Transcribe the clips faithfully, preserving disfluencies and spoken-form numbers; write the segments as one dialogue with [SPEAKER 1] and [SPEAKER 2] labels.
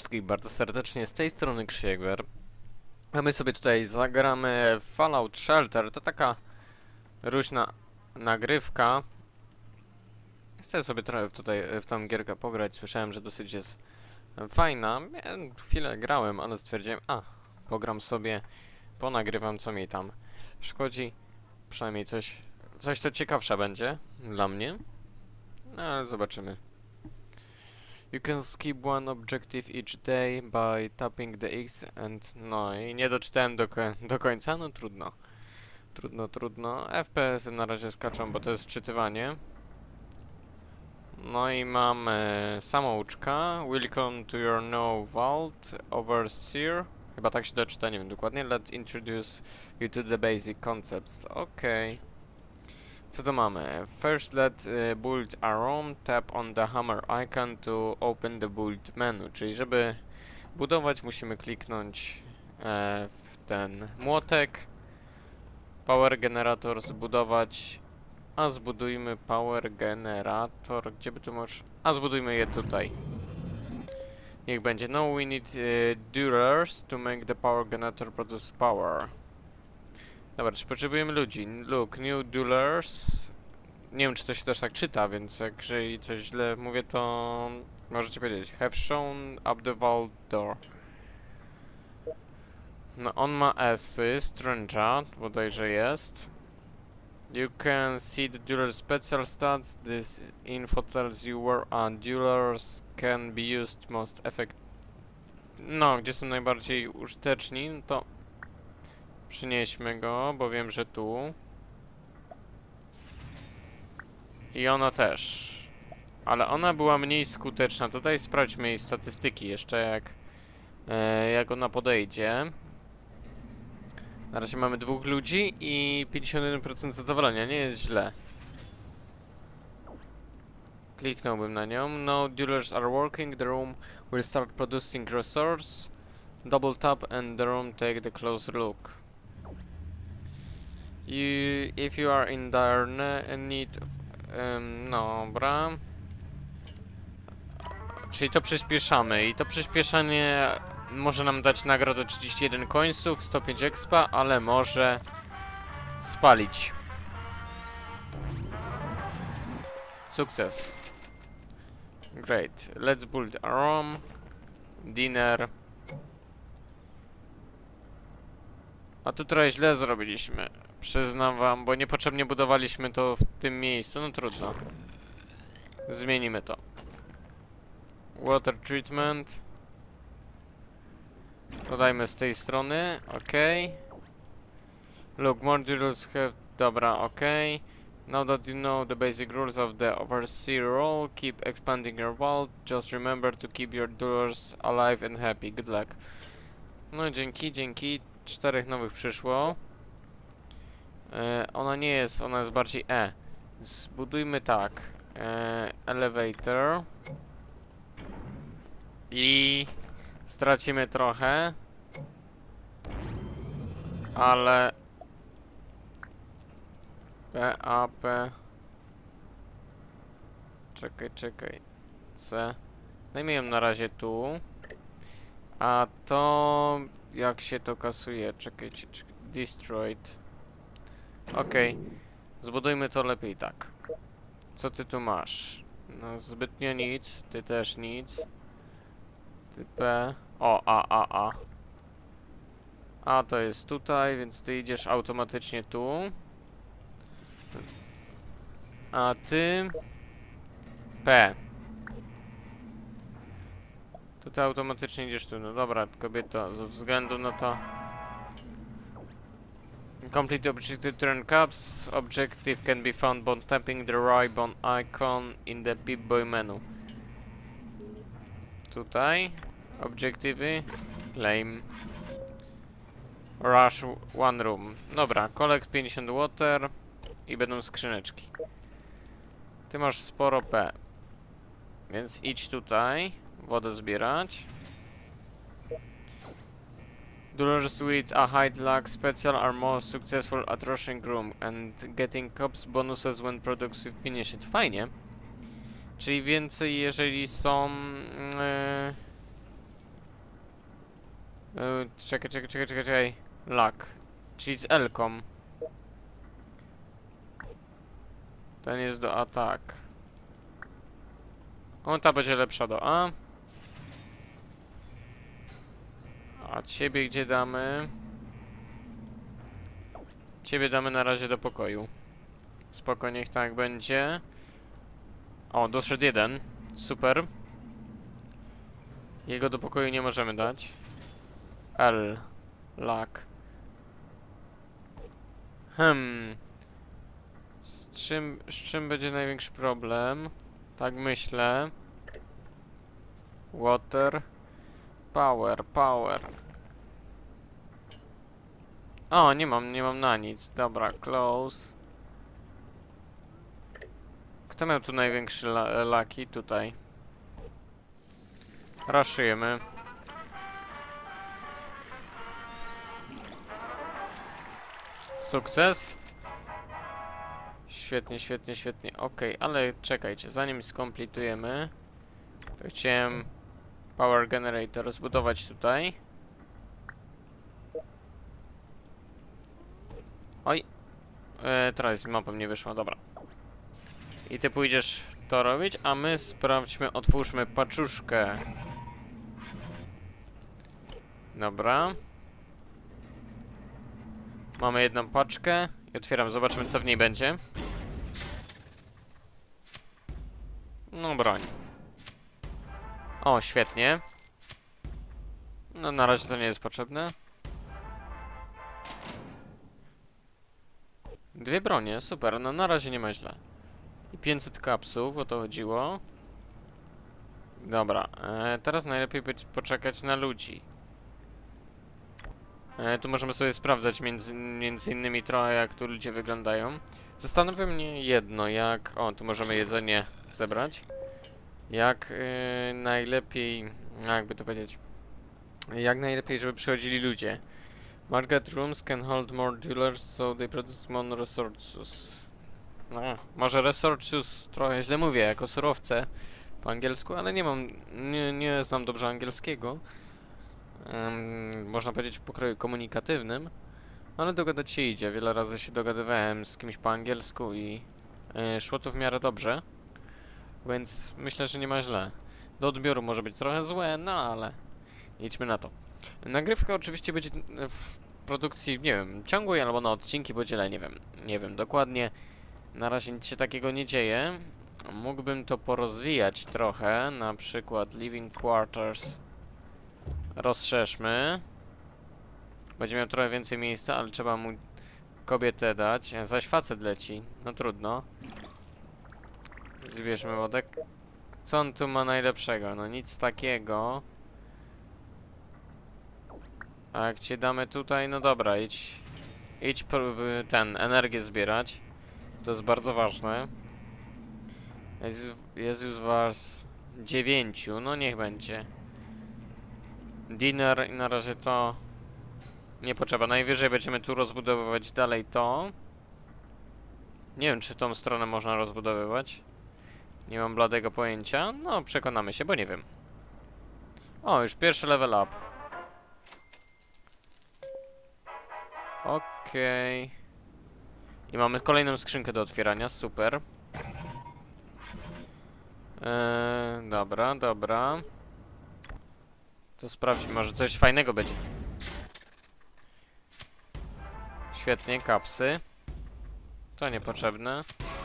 [SPEAKER 1] wszystkich bardzo serdecznie, z tej strony Krzyegwer. A my sobie tutaj zagramy w Fallout Shelter. To taka luźna nagrywka. Chcę sobie trochę tutaj w tą gierkę pograć. Słyszałem, że dosyć jest fajna. Ja chwilę grałem, ale stwierdziłem, a pogram sobie, ponagrywam, co mi tam szkodzi. Przynajmniej coś, coś to ciekawsze będzie dla mnie. No ale zobaczymy. You can skip one objective each day by tapping the X and... No i nie doczytałem do, ko do końca, no trudno. Trudno, trudno. F P S-y na razie skaczą, bo to jest wczytywanie. No i mam e, samouczka. Welcome to your new vault, overseer. Chyba tak się doczyta, nie wiem dokładnie. Let's introduce you to the basic concepts. Okej. Okay. Co to mamy? First let uh, build a room, tap on the hammer icon to open the build menu. Czyli żeby budować, musimy kliknąć e, w ten młotek. Power generator zbudować. A zbudujmy power generator. Gdzie by tu może... A zbudujmy je tutaj. Niech będzie. No, we need uh, durers to make the power generator produce power. Dobra, czy potrzebujemy ludzi? Look, new duelers. Nie wiem, czy to się też tak czyta, więc jak jeżeli coś źle mówię, to możecie powiedzieć. Have shown up the vault door. No, on ma S-y, Strange'a, bodajże jest. You can see the dueler special stats. This info tells you where a duelers can be used most effect. No, gdzie są najbardziej użyteczni, no to przynieśmy go, bo wiem, że tu. I ona też. Ale ona była mniej skuteczna. Tutaj sprawdźmy jej statystyki jeszcze, jak, e, jak ona podejdzie. Na razie mamy dwóch ludzi i pięćdziesiąt jeden procent zadowolenia. Nie jest źle. Kliknąłbym na nią. No dealers are working. The room will start producing resource. Double tap and the room take the closer look. You, if you are in dire need of, um, no, dobra. Czyli to przyspieszamy i to przyspieszanie może nam dać nagrodę trzydzieści jeden końców, sto pięć expa, ale może spalić. Sukces. Great. Let's build a room. Dinner. A tu trochę źle zrobiliśmy. Przyznam wam, bo niepotrzebnie budowaliśmy to w tym miejscu. No trudno. Zmienimy to. Water treatment. Dodajmy z tej strony. Ok. Look, more drills have... Dobra, ok. Now that you know the basic rules of the overseer role, keep expanding your vault. Just remember to keep your doors alive and happy. Good luck. No dzięki, dzięki. Czterech nowych przyszło. E, ona nie jest, ona jest bardziej E. Zbudujmy tak. E, elevator. I stracimy trochę. Ale P, A, P. Czekaj, czekaj. C. Dajmy ją na razie tu. A to... Jak się to kasuje? Czekajcie, czekaj. Destroyed. Okej. Okay. Zbudujmy to lepiej tak. Co ty tu masz? No zbytnio nic. Ty też nic. Ty P. O, A, A, A. A to jest tutaj, więc ty idziesz automatycznie tu. A ty... P. Tutaj automatycznie idziesz tu. No dobra, kobieto, ze względu na to... Complete objective turn caps. Objective can be found by tapping the ribbon icon in the Pip-Boy menu. Tutaj. Obiektywy. Lame. Rush one room. Dobra, collect pięćdziesiąt water. I będą skrzyneczki. Ty masz sporo P. Więc idź tutaj. Wodę zbierać. Duelers with a high luck special are more successful at rushing room and getting cops bonuses when products finished. Fajnie. Czyli więcej, jeżeli są... Yy, Yy, czekaj, czekaj, czekaj, czekaj, czekaj. Luck. Czyli z L-ką. Ten jest do atak. O, ta będzie lepsza do A. A ciebie gdzie damy? Ciebie damy na razie do pokoju. Spoko, niech tak będzie. O, doszedł jeden. Super. Jego do pokoju nie możemy dać. L. Luck. Hmm. Z czym, z czym będzie największy problem? Tak myślę. Water. Power, power. O, nie mam, nie mam na nic. Dobra, close. Kto miał tu największy la laki? Tutaj. Raszujemy. Sukces? Świetnie, świetnie, świetnie. Ok, ale czekajcie, zanim skompletujemy, to chciałem Power Generator zbudować tutaj. Oj. E, teraz mapa nie wyszła, dobra. I ty pójdziesz to robić, a my sprawdźmy, otwórzmy paczuszkę. Dobra. Mamy jedną paczkę i otwieram, zobaczymy co w niej będzie. No broń. O, świetnie. No na razie to nie jest potrzebne. Dwie bronie, super, no na razie nie ma źle. I pięćset kapsuł, o to chodziło. Dobra, e, teraz najlepiej być, poczekać na ludzi. E, tu możemy sobie sprawdzać między, między innymi trochę jak tu ludzie wyglądają. Zastanawia mnie jedno, jak... O, tu możemy jedzenie zebrać. Jak e, najlepiej... jakby to powiedzieć... Jak najlepiej, żeby przychodzili ludzie. Market rooms can hold more dealers, so they produce more resources. No, może resources trochę źle mówię, jako surowce po angielsku, ale nie mam, nie, nie znam dobrze angielskiego. Um, można powiedzieć w pokroju komunikatywnym, ale dogadać się idzie. Wiele razy się dogadywałem z kimś po angielsku i y, szło to w miarę dobrze, więc myślę, że nie ma źle. Do odbioru może być trochę złe, no ale idźmy na to. Nagrywka oczywiście będzie w produkcji, nie wiem, ciągłej albo na odcinki podzielę, nie wiem, nie wiem dokładnie. Na razie nic się takiego nie dzieje. Mógłbym to porozwijać trochę, na przykład living quarters rozszerzmy. Będzie miał trochę więcej miejsca, ale trzeba mu kobietę dać. Zaś facet leci, no trudno. Zbierzmy wodę. Co on tu ma najlepszego? No nic takiego. A jak cię damy tutaj, no dobra, idź, idź ten, energię zbierać. To jest bardzo ważne. Jest, jest już was dziewięciu, no niech będzie. Dinner i na razie to nie potrzeba. Najwyżej będziemy tu rozbudowywać dalej to. Nie wiem, czy tą stronę można rozbudowywać. Nie mam bladego pojęcia. No, przekonamy się, bo nie wiem. O, już pierwszy level up. Okej. Okay. I mamy kolejną skrzynkę do otwierania, super. Eee, dobra, dobra. To sprawdźmy, może coś fajnego będzie. Świetnie, kapsy. To niepotrzebne.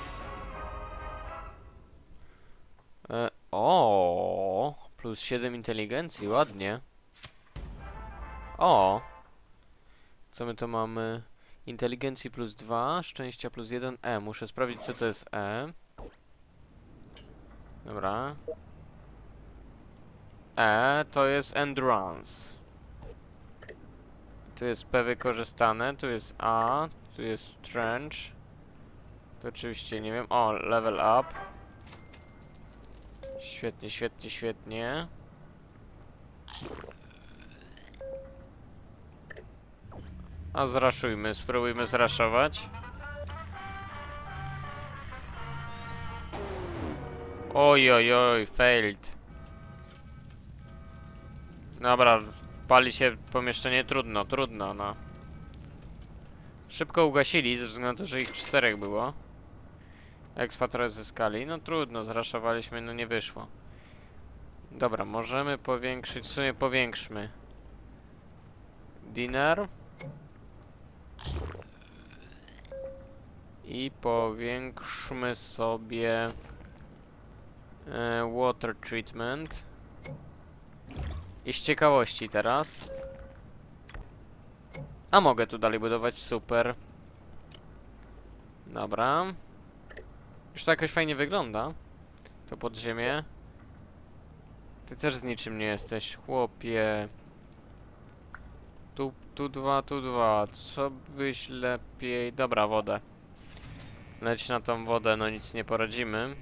[SPEAKER 1] Eee, o, plus siedem inteligencji, ładnie. O. Co my to mamy? Inteligencji plus dwa, szczęścia plus jeden. E, muszę sprawdzić co to jest E. Dobra. E to jest endurance. Tu jest P wykorzystane, tu jest A, tu jest strength. To oczywiście nie wiem. O, level up. Świetnie, świetnie, świetnie. A zraszujmy, spróbujmy zraszować. Oj, oj, oj, failed. Dobra, pali się pomieszczenie, trudno, trudno, no. Szybko ugasili, ze względu na to, że ich czterech było. Expa trochę zyskali, no trudno, zraszowaliśmy, no nie wyszło. Dobra, możemy powiększyć, w sumie powiększmy. Dinner. I powiększmy sobie e, water treatment. I z ciekawości teraz. A mogę tu dalej budować, super. Dobra. Już to jakoś fajnie wygląda. To podziemie. Ty też z niczym nie jesteś, chłopie. Tu, tu dwa, tu dwa. Co byś lepiej... Dobra, wodę. Leć na tą wodę, no nic nie poradzimy.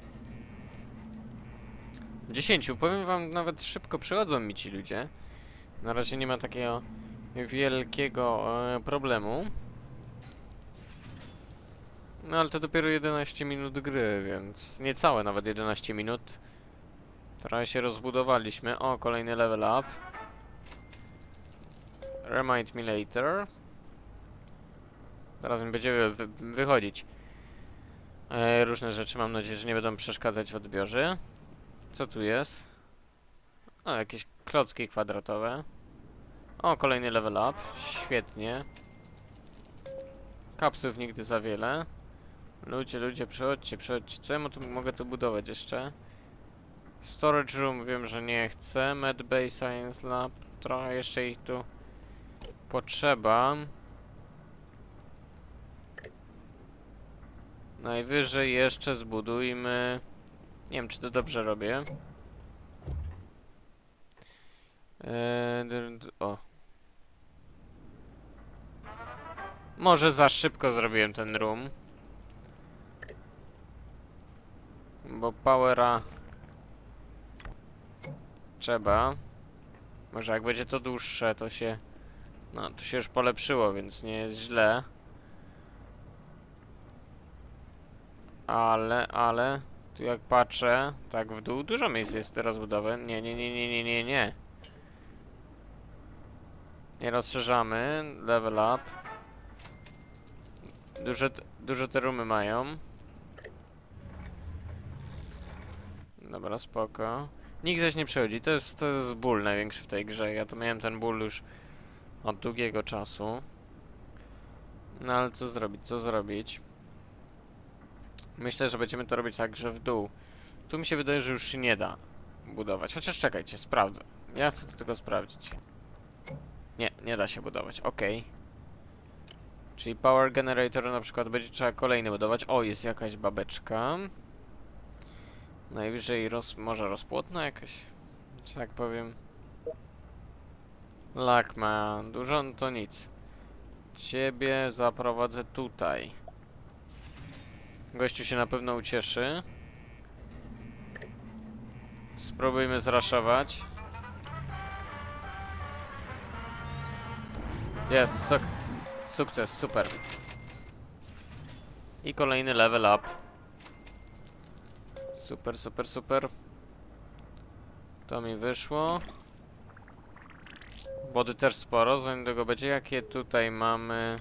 [SPEAKER 1] Dziesięciu, powiem wam, nawet szybko przychodzą mi ci ludzie. Na razie nie ma takiego wielkiego e, problemu. No ale to dopiero jedenaście minut gry, więc niecałe nawet jedenaście minut. Trochę się rozbudowaliśmy. O, kolejny level up. Remind me later. Zaraz mi będzie wy wychodzić. E, różne rzeczy, mam nadzieję, że nie będą przeszkadzać w odbiorze. Co tu jest? O, jakieś klocki kwadratowe. O, kolejny level up. Świetnie. Kapsułów nigdy za wiele. Ludzie, ludzie, przychodźcie, przychodźcie. Co ja tu mogę tu budować jeszcze? Storage room wiem, że nie chcę. Medbay, Science Lab. Trochę jeszcze ich tu potrzeba. Najwyżej jeszcze zbudujmy... Nie wiem, czy to dobrze robię. Eee, o. Może za szybko zrobiłem ten room. Bo powera... trzeba. Może jak będzie to dłuższe, to się... No, to się już polepszyło, więc nie jest źle. Ale, ale... Tu jak patrzę, tak w dół, dużo miejsc jest do rozbudowy. Nie, nie, nie, nie, nie, nie, nie. Nie rozszerzamy. Level up. Duże, duże te roomy mają. Dobra, spoko. Nikt zaś nie przychodzi. To jest, to jest ból największy w tej grze. Ja to miałem ten ból już od długiego czasu. No ale co zrobić, co zrobić? Myślę, że będziemy to robić tak, że w dół. Tu mi się wydaje, że już się nie da budować. Chociaż czekajcie, sprawdzę. Ja chcę to tylko sprawdzić. Nie, nie da się budować. Ok. Czyli power generator na przykład będzie trzeba kolejny budować. O, jest jakaś babeczka. Najwyżej roz, może rozpłodna jakaś, czy tak powiem. Lak ma dużo, no to nic. Ciebie zaprowadzę tutaj. Gościu się na pewno ucieszy. Spróbujmy zraszować. Jest, suk sukces, super. I kolejny level up. Super, super, super. To mi wyszło. Wody też sporo, zanim tego będzie. Jakie tutaj mamy...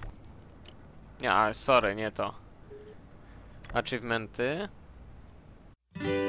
[SPEAKER 1] Nie, sorry, nie to. Achievementy.